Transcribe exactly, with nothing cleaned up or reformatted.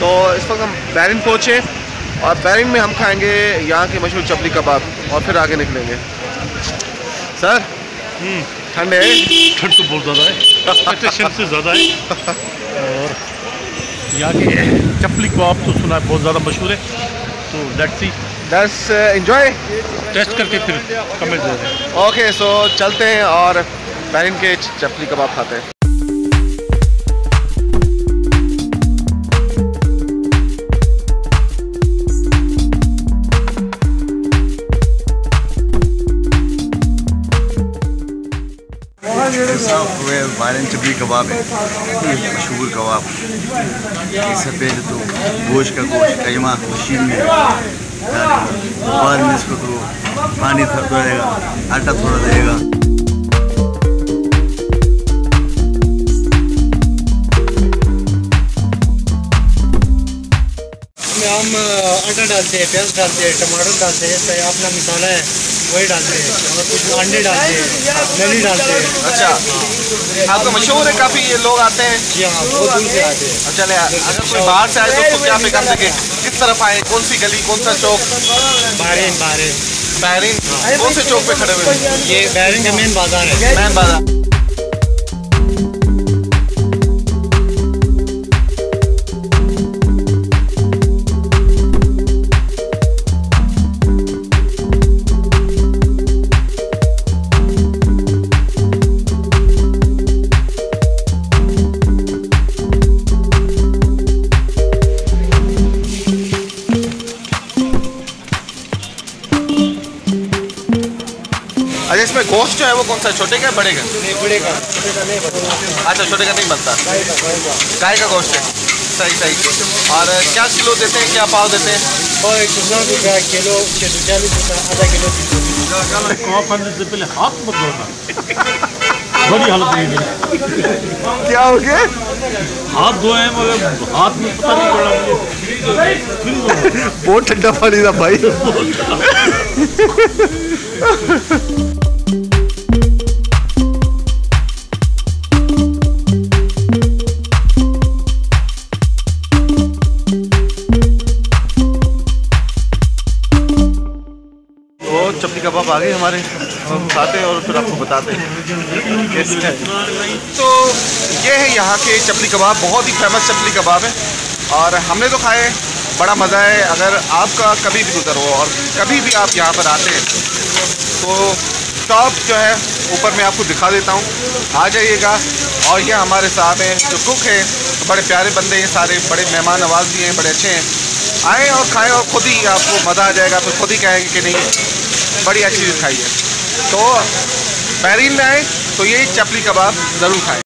तो इस वक्त हम बहरीन पहुँचे और बहरीन में हम खाएंगे यहाँ के मशहूर चपली कबाब और फिर आगे निकलेंगे। सर ठंड है? ठंड तो बहुत ज़्यादा है, एक्सपेक्टेशन से ज़्यादा है। और यहाँ के चपली कबाब तो सुना है बहुत ज़्यादा मशहूर है, तो let's see, let's enjoy, taste करके फिर कमेंट दे रहे हैं। ओके, सो चलते हैं और बहरीन के चपली कबाब खाते हैं। बहरीन चपली कबाब है, मशहूर कबाब। इससे पहले तो गोश्त का गोश्त कईमा मशीन में, बाद में इसको तो पानी थोड़ा देगा, आटा थोड़ा देगा। हम आटा डालते हैं, प्याज डालते हैं, टमाटर डालते हैं, जैसे अपना मसाला है वही डालते हैं, और कुछ अंडे डालते हैं, दही डालते हैं। अच्छा, आपका मशहूर है, काफ़ी ये लोग आते हैं? जी हाँ, बहुत दूर से आते हैं। अच्छा, अगर कोई बाहर से आए तो उसको क्या फिक्र देंगे, किस तरफ आए, कौन सी गली, कौन सा चौक? बहरीन बहरीन बहरीन कौन से चौक पे खड़े हुए हैं? ये बहरीन का मेन बाजार है। मेन बाजार। अच्छा, इसमें गोश्त जो है वो कौन सा, छोटे का बड़े का? नहीं, बड़े का, छोटे का नहीं बनता। अच्छा, छोटे का नहीं बनता, गाय का गोश्त है। सही सही। और क्या किलो देते हैं, क्या पाव देते हैं? और एक सौ रुपया किलो, छः सौ चालीस रुपया आधा किलो। कबाब खाने से पहले हाथ मत धोना, बड़ी हालत नहीं है। क्या हो गया? हाथ धोए हैं मगर हाथ में पता नहीं पड़ा मुझे। बहुत ठंडा पानी था भाई। चपली कबाब आ गए हमारे, हम खाते हैं और फिर आपको बताते हैं कैसे है। तो ये है यहाँ के चपली कबाब, बहुत ही फेमस चपली कबाब है और हमने तो खाए, बड़ा मज़ा है। अगर आपका कभी भी गुजर हो और कभी भी आप यहाँ पर आते हैं तो टॉप जो है ऊपर मैं आपको दिखा देता हूँ, आ जाइएगा। और ये हमारे साथ हैं जो कुक हैं, बड़े प्यारे बंदे हैं सारे, बड़े मेहमान नवाज भी हैं, बड़े अच्छे हैं। आएँ और खाएँ और ख़ुद ही आपको मज़ा आ जाएगा, फिर खुद ही कहेंगे कि नहीं बड़ी अच्छी चीज़ खाई है। तो बहरीन में आए तो ये चपली कबाब ज़रूर खाएं।